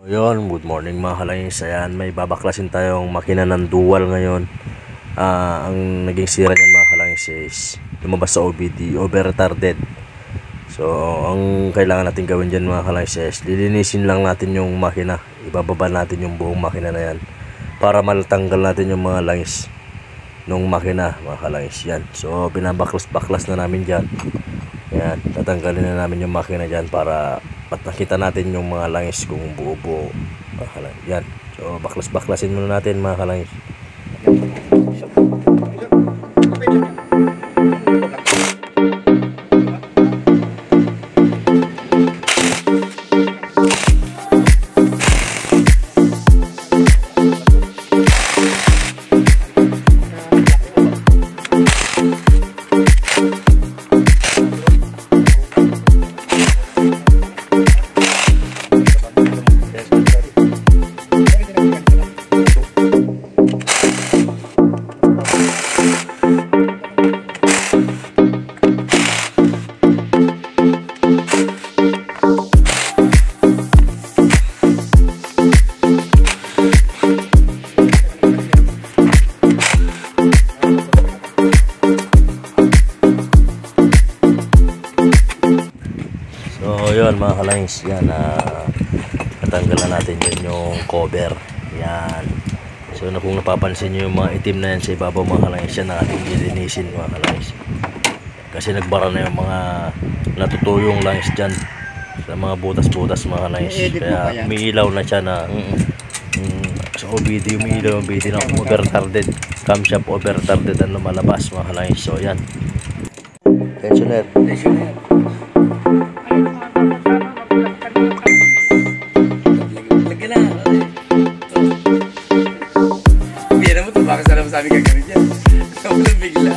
Ayun, good morning mga kalangis. Ayan, may babaklasin tayong makina ng dual ngayon. Ang naging sira niyan mga kalangis is lumabas sa OBD, over retarded. So, ang kailangan natin gawin dyan mga kalangis is lilinisin lang natin yung makina. Ibababa natin yung buong makina na yan para matanggal natin yung mga langis nung makina mga kalangis. Yan. So, binabaklas-baklas na namin dyan. Yan, tatanggalin na namin yung makina dyan para nakita natin yung mga langis kung buo-buo. Yan. So, baklas-baklasin muna natin mga kalangis. So yun mga kalangis, yan, natanggal na natin yun yung cover. Yan. So kung napapansin nyo yung mga itim na yan sa ibabaw mga kalangis, yan ang ating lilinisin mga kalangis. Kasi nagbara na yung mga natutuyong langis dyan sa mga butas-butas mga kalangis. Kaya umiilaw na siya na sa OBD, umiilaw yung OBD na over retarded, camshaft over retarded ang lumalabas mga kalangis. So yan, tensioner. Sabi ka ganun dyan. Walang bigla.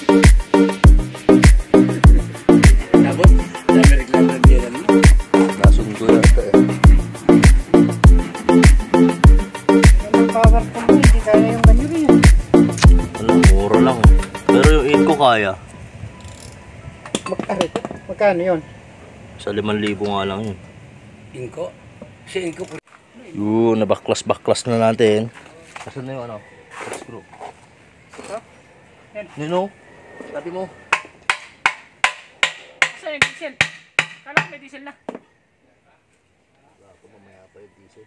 Tapos, sabi reklamo ng diyan mo. Nasundo yata eh. Ang power ko mo, hindi kaya yung ganyan rin. Wala, mura lang. Pero yung inko kaya. Magkano yun? Sa 5,000 nga lang yun. Inko? Si Inko po. Yun, nabaklas-baklas na natin. Kasan na yung ano? Screw. Nino? Sabi mo. Saan yung diesel? Kala ko may diesel na. Wala ko, mamaya pa yung diesel.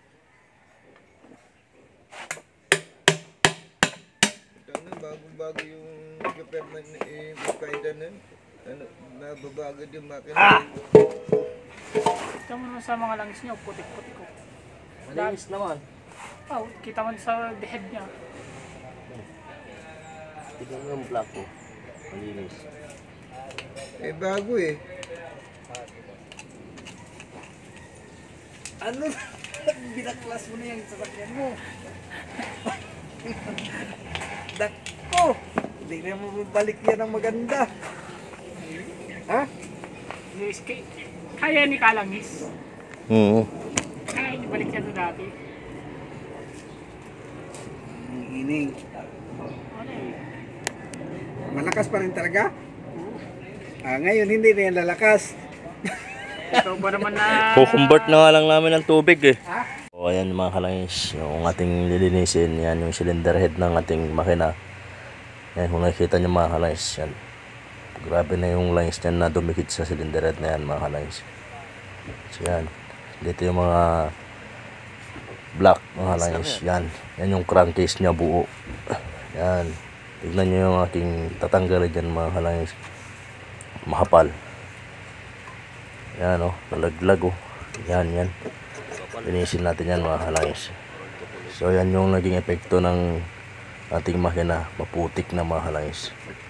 Bago yung repair na spider nun. Nababagad yung makina. Kita mo naman sa mga langis niya, putik-putik ko. Malinis naman. Oh, kita mo sa head niya. Tignan mo yung black ko. Malinis. Bago eh. Ano? Binaklas mo na yung sasakyan mo. Dako! Hindi na mo balik yan ang maganda. Ha? Kaya ni Kalangis. Kaya ni balik yan sa dati. Ining. Ano eh? Malakas pa rin talaga? Ngayon hindi na yan lalakas. Ito ba naman na... Kukumbert na nga lang namin ng tubig eh. Ha? So ayan mga kalangis, yung ating lilinisin, yan yung cylinder head ng ating makina. Yan, kung nakikita nyo mga kalangis, yan. Grabe na yung langis niyan na dumikit sa cylinder head na yan mga kalangis. So yan, dito yung mga black mga langis, yan. Yan yung crankcase niya buo. Yan. Tignan nyo yung aking tatanggalin dyan mga kalangis. Mahapal. Yan o, nalaglag o. Yan, yan. Linisin natin yan mga kalangis. So yan yung naging epekto ng ating makina. Maputik na mga kalangis.